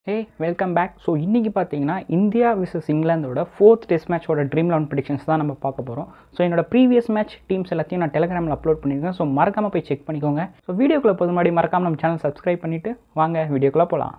Hey, welcome back. So, இன்னைக்கு பாத்தீங்கன்னா India vs இங்கிலாந்தோட 4th test மேட்சோட Dream11 predictions தான் நம்ம பார்க்க போறோம். ஸோ என்னோட ப்ரீவியஸ் மேட்ச் டீம்ஸ் எல்லாத்தையும் நான் டெலிகிராமில் அப்லோட் பண்ணியிருக்கேன். ஸோ மறக்காம போய் செக் பண்ணிக்கோங்க. ஸோ வீடியோக்குள்ள போது முன்னாடி மறக்காம நம்ம சேனல் சப்ஸ்கிரைப் பண்ணிட்டு வாங்க வீடியோக்குள்ள போகலாம்.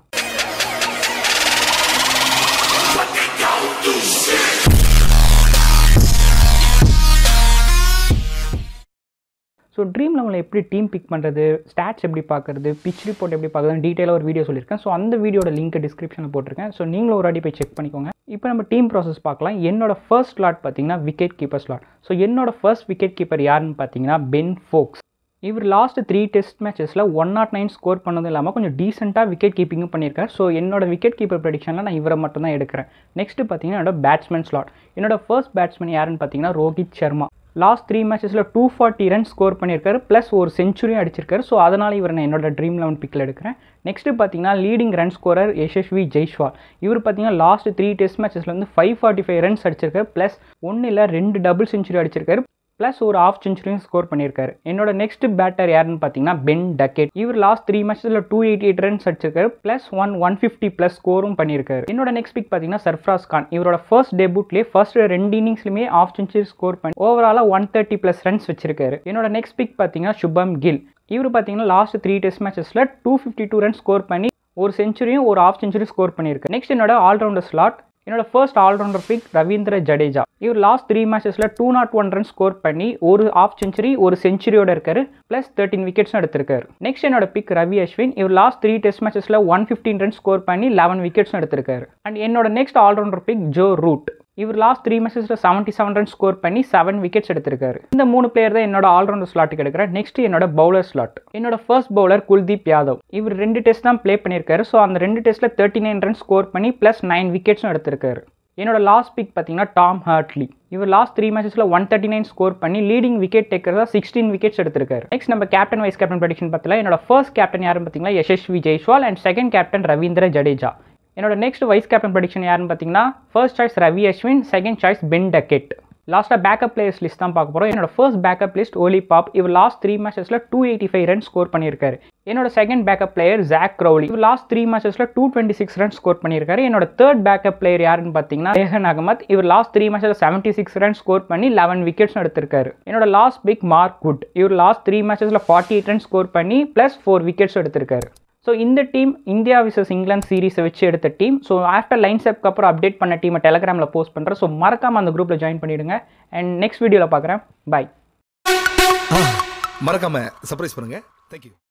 ஸோ Dream11 எப்படி டீம் பிக் பண்ணுறது, ஸ்டாட்ஸ் எப்படி பார்க்குறது, பிச் ரிப்போர்ட் எப்படி பார்க்குறதுன்னு டீட்டெயிலாக ஒரு வீடியோ சொல்லியிருக்கேன். ஸோ அந்த வீடியோட லிங்க் டிஸ்கிரிப்ஷனில் போட்டிருக்கேன். ஸோ நீங்களும் ஒரு வாட்டி போய் செக் பண்ணிக்கோங்க. இப்போ நம்ம டீம் ப்ராசஸ் பார்க்கலாம். என்னோட ஃபர்ஸ்ட் ஸ்லாட் பார்த்தீங்கன்னா விக்கெட் கீப்பர் ஸ்லாட். ஸோ என்னோட ஃபர்ஸ்ட் விக்கெட் கீப்பர் யாருன்னு பார்த்தீங்கன்னா பென் ஃபோக்ஸ். இவர் லாஸ்ட் 3 டெஸ்ட் மேட்சஸில் 109 ஸ்கோர் பண்ணதும் இல்லாமல் கொஞ்சம் டீசெண்டாக விக்கெட் கீப்பிங்கும் பண்ணியிருக்காரு. ஸோ என்னோட விக்கெட் கீப்பர் ப்ரெடிக்ஷனில் நான் இவரை மட்டும் தான் எடுக்கிறேன். நெக்ஸ்ட்டு பார்த்தீங்கன்னா என்னோட பேட்ஸ்மேன் ஸ்லாட். என்னோட ஃபர்ஸ்ட் பேட்ஸ்மேன் யாருன்னு பார்த்தீங்கன்னா ரோஹித் சர்மா. லாஸ்ட் 3 மேட்சஸில் 240 ரன்ஸ் ஸ்கோர் பண்ணியிருக்காரு, ப்ளஸ் ஒரு செஞ்சுரியும் அடிச்சிருக்காரு. ஸோ அதனால் இவர் நான் என்னோட Dream11 பிக்கில் எடுக்கிறேன். நெக்ஸ்ட்டு பார்த்தீங்கன்னா leading run scorer Yashasvi Jaiswal. இவர் பார்த்தீங்கன்னா லாஸ்ட் 3 டெஸ்ட் மேட்சஸில் வந்து 545 ரன்ஸ் அடிச்சிருக்காரு, ப்ளஸ் 1 இல்லை 2 டபுள் செஞ்சுரி அடிச்சிருக்காரு, ப்ளஸ் ஒரு ஆஃப் செஞ்சுரியும் ஸ்கோர் பண்ணியிருக்காரு. என்னோட நெக்ஸ்ட் பேட்டர் யாருன்னு பார்த்தீங்கன்னா பென் டக்கெட். இவர் லாஸ்ட் 3 மேட்சஸில் 288 ரன்ஸ் அடிச்சிருக்காரு, ப்ளஸ் 150 ப்ளஸ் ஸ்கோரும் பண்ணியிருக்காரு. என்னோட நெக்ஸ்ட் பிக் பார்த்தீங்கன்னா சர்ஃப்ராஸ் கான். இவரோட ஃபர்ஸ்ட் டெபியூட்லேயே ஃபர்ஸ்ட் 2 இன்னிங்ஸ்லையுமே ஆஃப் செஞ்சுரி ஸ்கோர் பண்ணி ஓவராலாக 130 ப்ளஸ் ரன்ஸ் வச்சிருக்காரு. என்னோட நெக்ஸ்ட் பிக் பார்த்தீங்கன்னா சுபம் கில். இவர் பார்த்தீங்கன்னா லாஸ்ட் 3 டெஸ்ட் மேட்சஸில் 252 ரன்ஸ் ஸ்கோர் பண்ணி ஒரு செஞ்சுரியும் ஒரு ஆஃப் செஞ்சுரி ஸ்கோர் பண்ணியிருக்காரு. நெக்ஸ்ட் என்னோட ஆல்ரவுண்டர் ஸ்லாட். என்னோட ஃபர்ஸ்ட் ஆல்ரவுண்டர் பிக் ரவீந்திர ஜடேஜா. இவர் லாஸ்ட் 3 மேட்சஸில் 201 ரன் ஸ்கோர் பண்ணி ஒரு ஆஃப் செஞ்சுரி ஒரு செஞ்சுரியோட இருக்காரு, ப்ளஸ் 13 விக்கெட்ஸும் எடுத்திருக்காரு. நெக்ஸ்ட் என்னோட பிக் ரவி அஸ்வின். இவர் லாஸ்ட் 3 டெஸ்ட் மேட்சஸில் 115 ரன் ஸ்கோர் பண்ணி 11 விக்கெட்ஸும் எடுத்திருக்காரு. அண்ட் என்னோட next all rounder pick Joe Root. இவர் லாஸ்ட் 3 மேட்சஸில் 77 ரன் ஸ்கோர் பண்ணி 7 விக்கெட்ஸ் எடுத்திருக்காரு. இந்த 3 பிளேயர் தான் என்னோட ஆல்ரவுண்டர் ஸ்லாட்டுக்கு எடுக்கிறேன். நெக்ஸ்ட் என்னோட பவுலர் ஸ்லாட். என்னோட ஃபர்ஸ்ட் பவுலர் குல்தீப் யாதவ். இவர் 2 டெஸ்ட் தான் ப்ளே பண்ணியிருக்காரு. ஸோ அந்த 2 டெஸ்ட்டில் 39 ரன் ஸ்கோர் பண்ணி ப்ளஸ் 9 விக்கெட்ஸும் எடுத்திருக்காரு. என்னோட லாஸ்ட் பிக் பார்த்தீங்கன்னா டாம் ஹார்ட்லி. இவர் லாஸ்ட் 3 மேட்சஸில் 139 ஸ்கோர் பண்ணி லீடிங் விக்கெட் டேக்கராக 16 விக்கெட்ஸ் எடுத்திருக்காரு. நெக்ஸ்ட் நம்ம கேப்டன் வைஸ் கேப்டன் ப்ரெடிக்ஷன் பார்த்தீங்கன்னா என்னோட ஃபர்ஸ்ட் கேப்டன் யாருன்னு பார்த்தீங்கன்னா Yashasvi Jaiswal and second captain Ravindra Jadeja. என்னோட நெக்ஸ்ட் வைஸ் கேப்டன் ப்ரெடிக்ஷன் யாருன்னு பார்த்தீங்கன்னா first choice Ravi Ashwin, second choice Ben Duckett. லாஸ்ட்டாக பேக்கப் பிளேயர்ஸ் லிஸ்ட் தான் பார்க்க போகிறோம். என்னோட first backup list Ollie Pope. இவர் லாஸ்ட் 3 மேட்சஸில் 285 ரன் ஸ்கோர் பண்ணியிருக்காரு. என்னோட second backup player Jack Crawley. இவர் லாஸ்ட் 3 மேட்சஸில் 226 ரன் ஸ்கோர் பண்ணியிருக்காரு. என்னோட தேர்ட் பேக்கப் பிளேயர் யாருன்னு பார்த்தீங்கன்னா ரெஹன் அகமத். இவர் லாஸ்ட் 3 மேட்சஸில் 76 ரன் ஸ்கோர் பண்ணி 11 விக்கெட்ஸ் எடுத்திருக்காரு. என்னோட லாஸ்ட் பிக் மார்க் குட். இவர் லாஸ்ட் 3 மேட்சஸில் 48 ரன் ஸ்கோர் பண்ணி ப்ளஸ் 4 விக்கெட்ஸ் எடுத்திருக்காரு. ஸோ இந்த டீம் இந்தியா விசஸ் இங்கிலாந்து சீரீஸை வச்சு எடுத்த டீம். ஸோ ஆஃப்டர் லைன்ஸ் அப்க்கு அப்புறம் அப்டேட் பண்ண டீமை டெலிகிராமில் போஸ்ட் பண்ணுறேன். ஸோ மறக்காமல் அந்த குரூப்பில் ஜாயின் பண்ணிவிடுங்க. அண்ட் நெக்ஸ்ட் வீடியோவில் பார்க்குறேன். பாய். மறக்காம சர்ப்ரைஸ் பண்ணுங்க. தேங்க்யூ.